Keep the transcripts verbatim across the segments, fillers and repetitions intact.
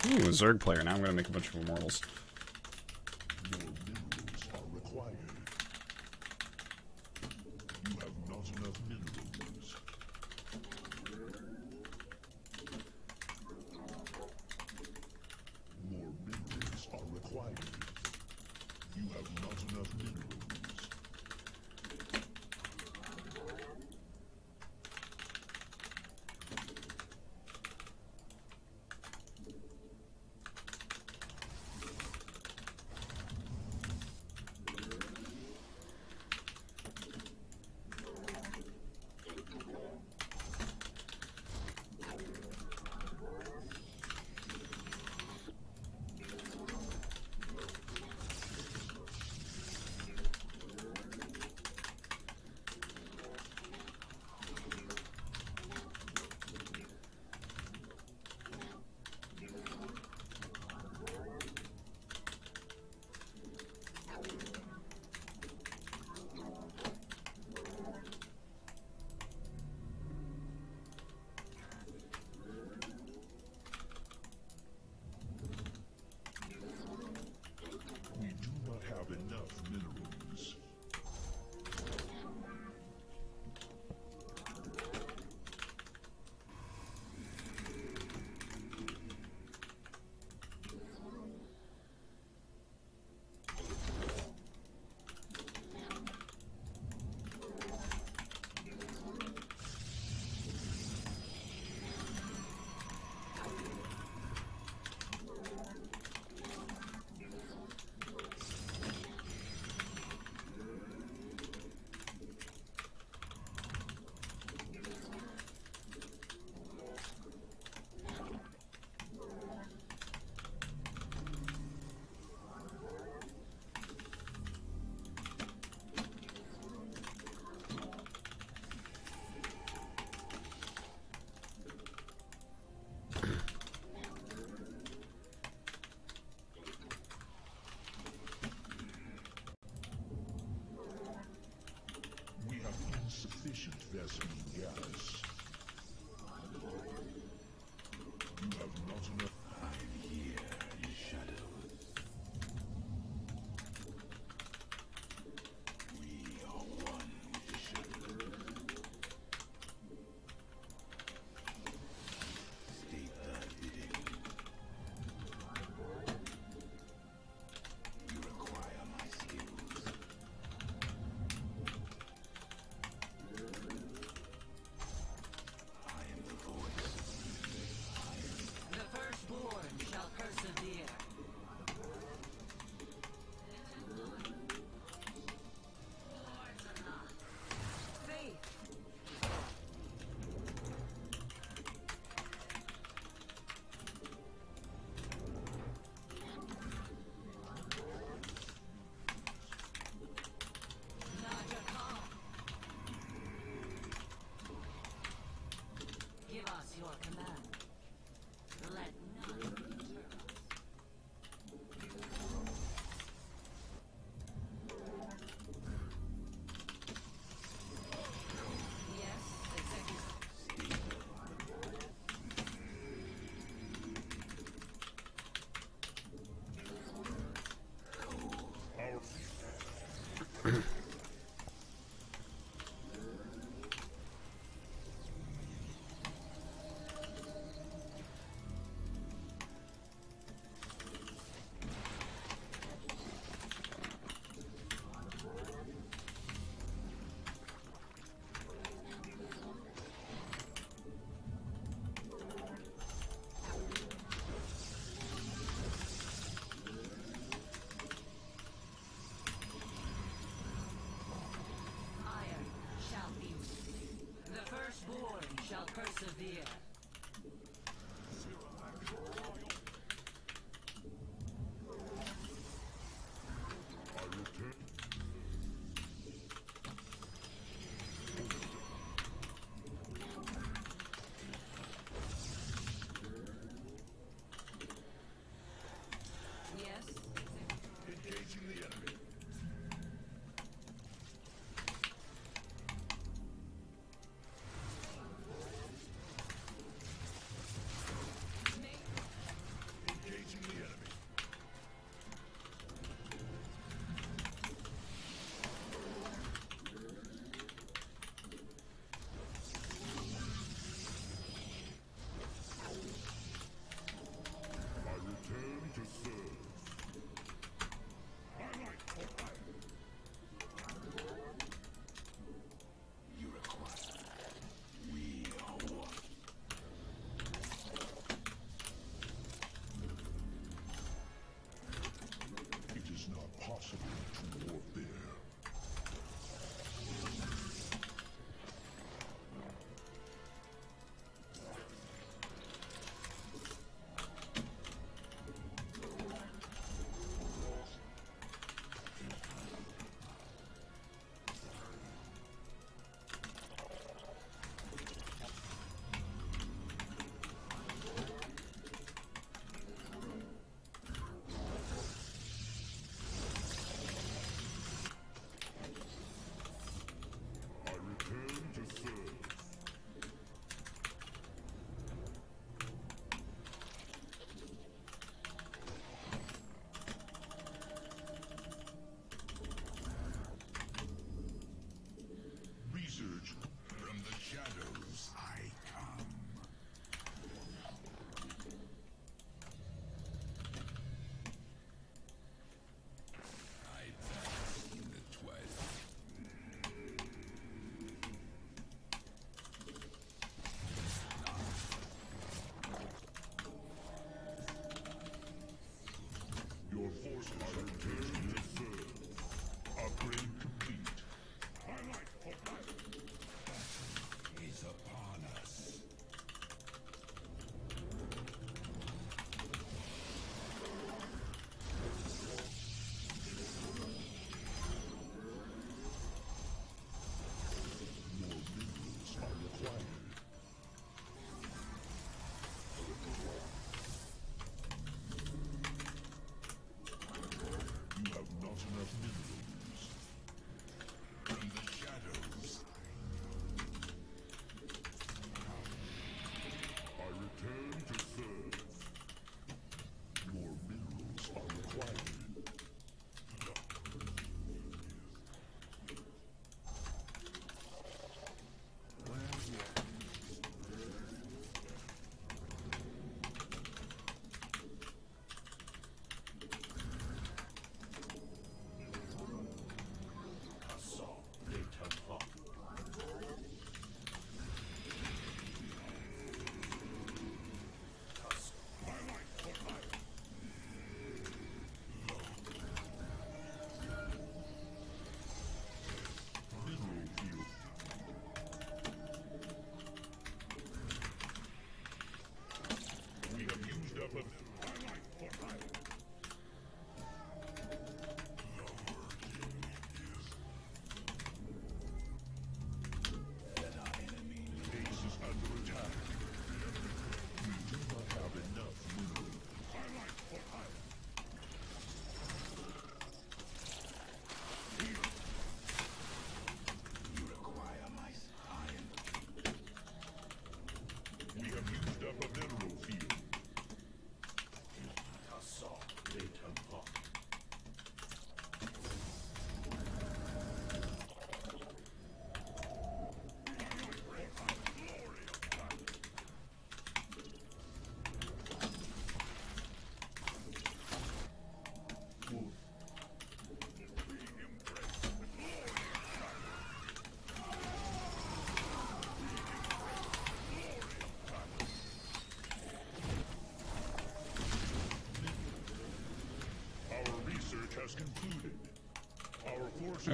Ooh, a Zerg player. Now I'm gonna make a bunch of immortals. More minerals are required. You have not enough minerals. More minerals are required. You have not enough minerals. We do not have enough minerals. We have insufficient Vespene gas. You have not enough. I'm here, Shadow. We are one with Shadow. State thy bidding. You require my skills. I am the voice. The firstborn shall persevere. Faith. Najakal. Give us your command. Let none deter us. Yes, execute. Iron shall be. The firstborn shall persevere. I return. Yes, execute. Engaging the enemy.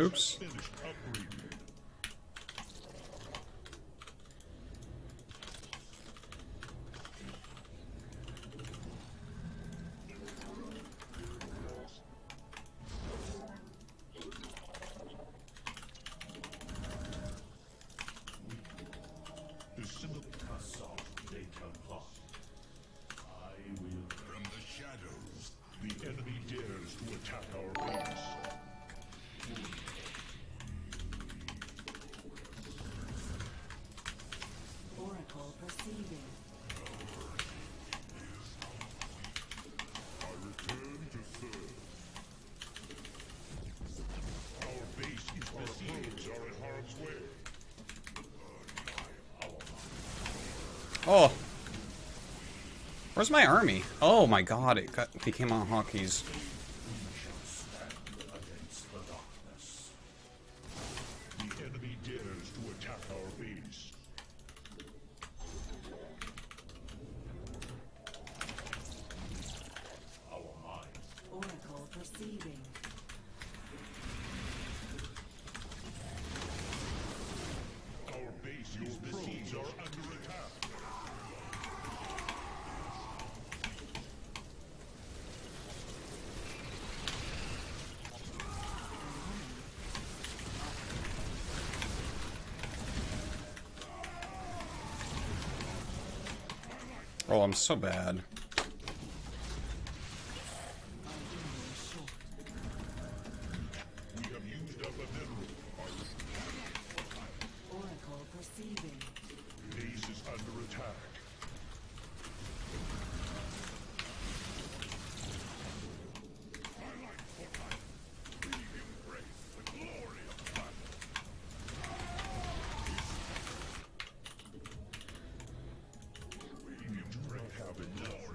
Oops. Finished upgrading. The symbol assault data plot. I will from the shadows. The enemy dares to attack our base. Oracle perceiving. I return to serve. Our base is besieged. Are in harm's way. Oh. Where's my army? Oh my god, it got, became on hotkeys. The enemy dares to attack our base. Our mind. Oracle perceiving. Our base is besieged. Are under attack. Oh, I'm so bad. We have used up a mineral. Oracle perceiving. Base is under attack. We do not have enough.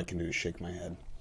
I can do is shake my head.